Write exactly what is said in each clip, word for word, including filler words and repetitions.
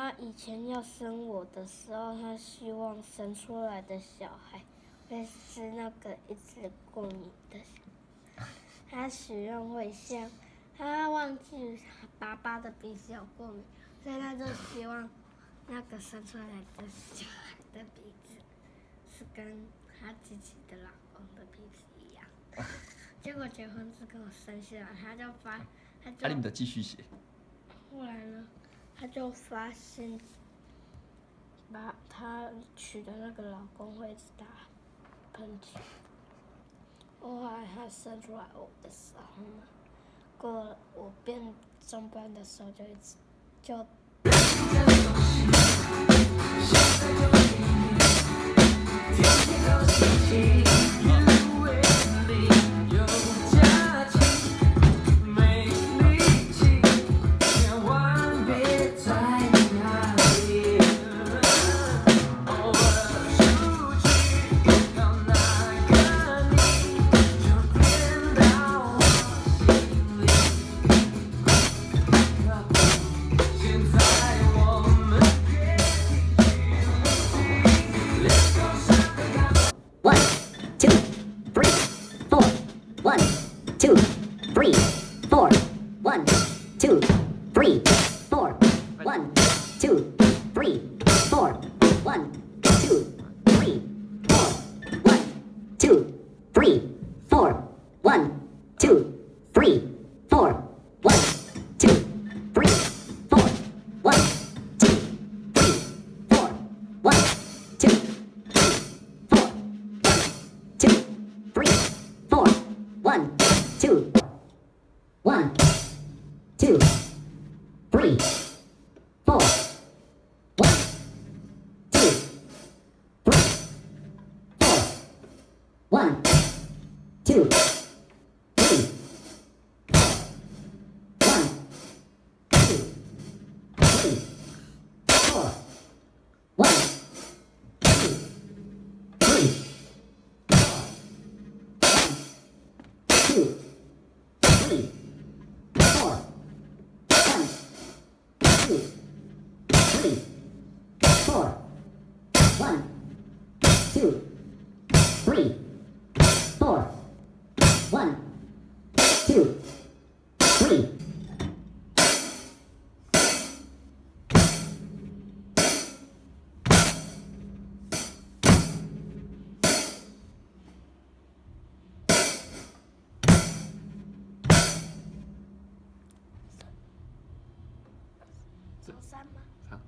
他以前要生我的时候，他希望生出来的小孩会是那个一直过敏的小孩。他许愿会像，他忘记爸爸的鼻子有过敏，所以他就希望那个生出来的小孩的鼻子是跟他自己的老公的鼻子一样。结果结婚之后生下来，他就发，他就。 啊，你们的继续写。 后来呢，他就发现，把他娶的那个老公会一直打喷嚏。后来他生出来我的时候呢，过了我变中班的时候就一直就。小三吗？ 好。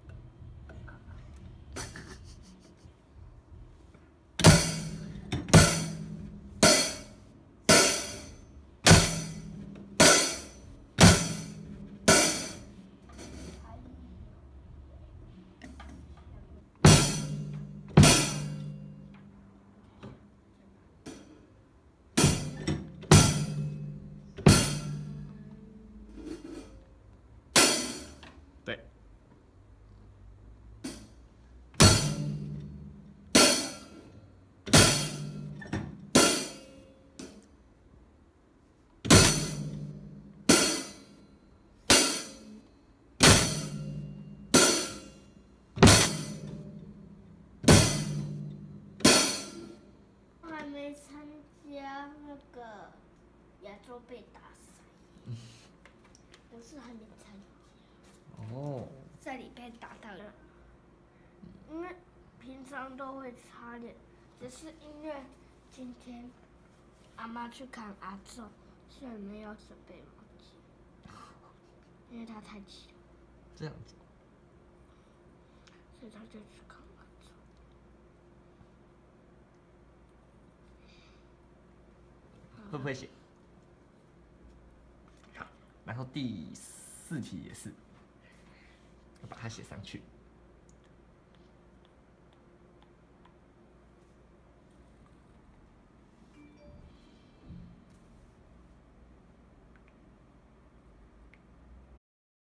对。 我还没参加那个亚洲杯大赛，我是还没参加。 哦。 在里被打到了，因为平常都会擦脸，只是因为今天阿妈去看阿祖，所以没有准备毛巾，因为他太急了。 这样子。 所以他就去看阿祖。 会不会写？好，然后第四题也是，要把它写上去。